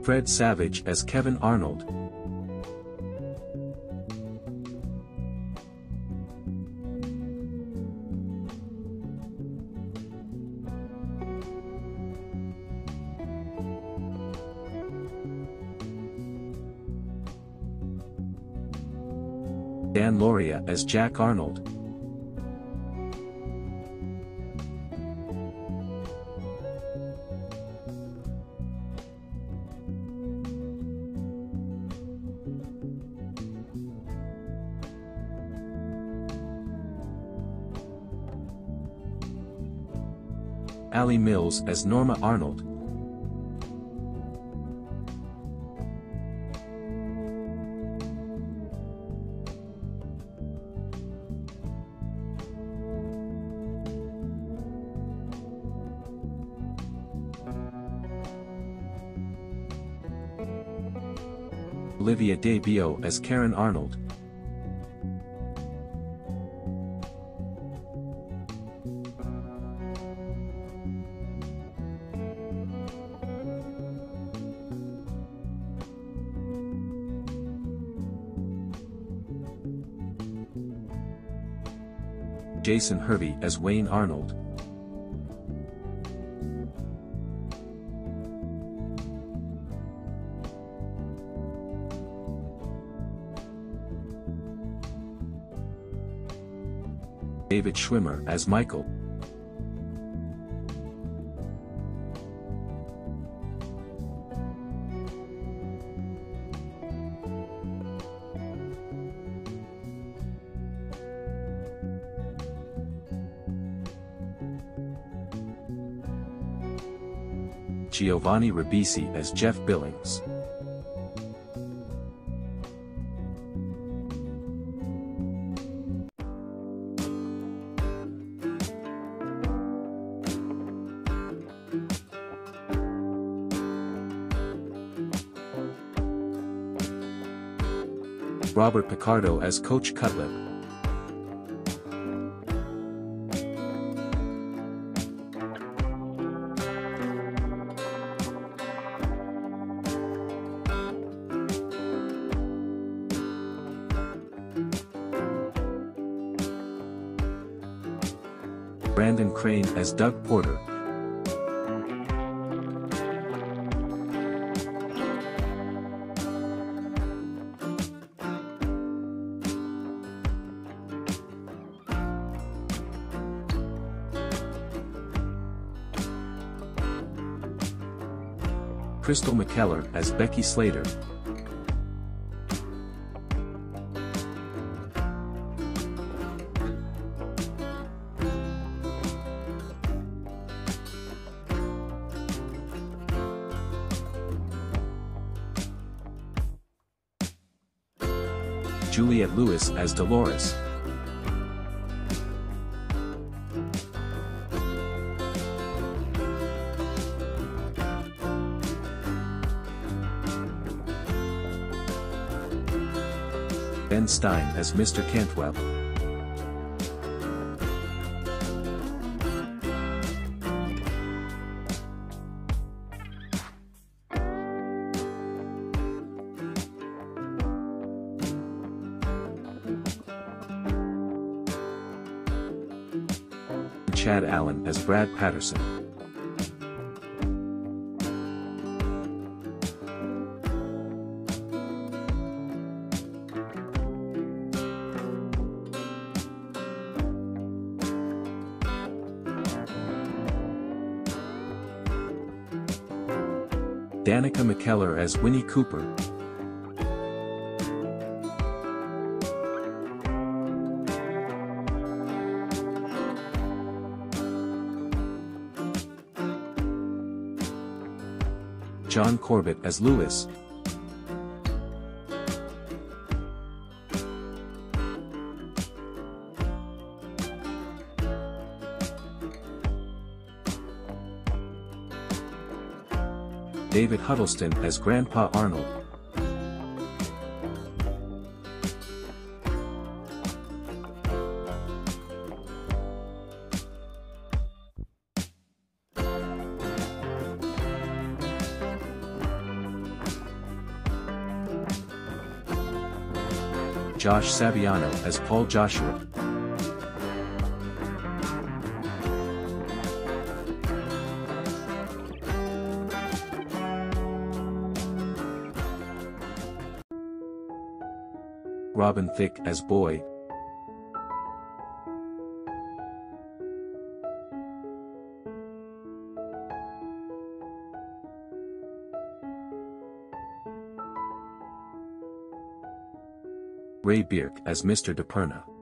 Fred Savage as Kevin Arnold. Dan Lauria as Jack Arnold. Ali Mills as Norma Arnold. Olivia as Karen Arnold. Jason Hervey as Wayne Arnold. David Schwimmer as Michael. Giovanni Ribisi as Jeff Billings. Robert Picardo as Coach Cutlip. Brandon Crane as Doug Porter. Crystal McKellar as Becky Slater. Juliette Lewis as Dolores. Ben Stein as Mr. Cantwell. Chad Allen as Brad Patterson. Danica McKellar as Winnie Cooper. John Corbett as Lewis. David Huddleston as Grandpa Arnold. Josh Saviano as Paul Joshua. Robin Thicke as Boy. Ray Birk as Mr. DePerna.